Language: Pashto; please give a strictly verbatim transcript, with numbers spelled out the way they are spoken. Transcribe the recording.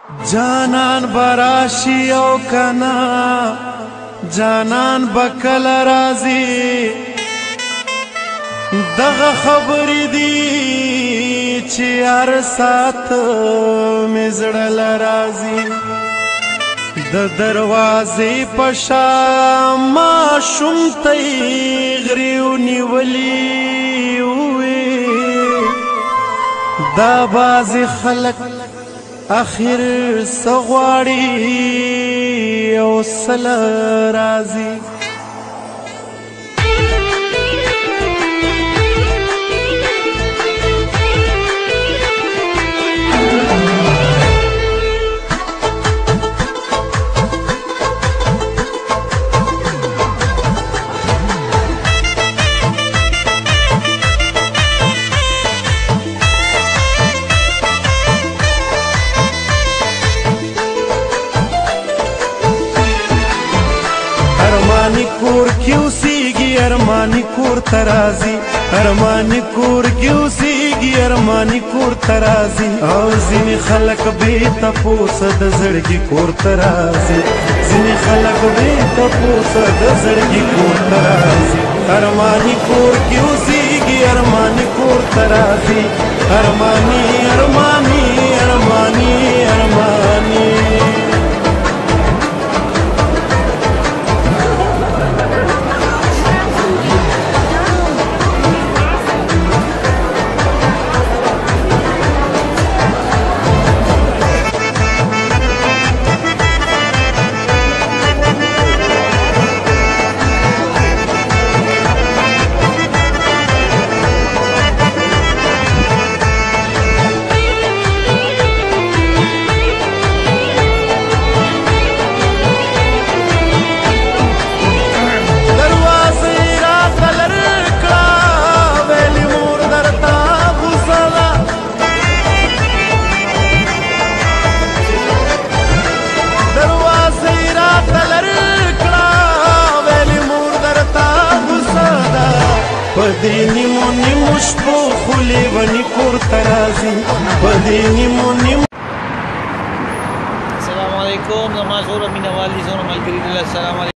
جانان براشي او کنا جانان بکل رازي دغه خبرې دي چې هر سات مزړل رازي د دروازې په شا ماشوم تی غریو نیولي وې دا بازي خلک اخر سغواړي او سل رازي ارمانی کور کیوسیگی ارمانی کور ترازی ارمانی کور کیوسیگی ارمانی کور ترازی او زینی خلق بی تپوس د زړګي کور ترازی زینی خلق بی تپوس د زړګي کور ترازی ارمانی کور کیوسیگی ارمانی کور ترازی ارمانی ارمانی ارمانی ارمانی پدینی مونی مشپو خلی ونی کور ترازی پدینی مونی السلام علیکم نماز اور امین والی زون ملګری السلام علیکم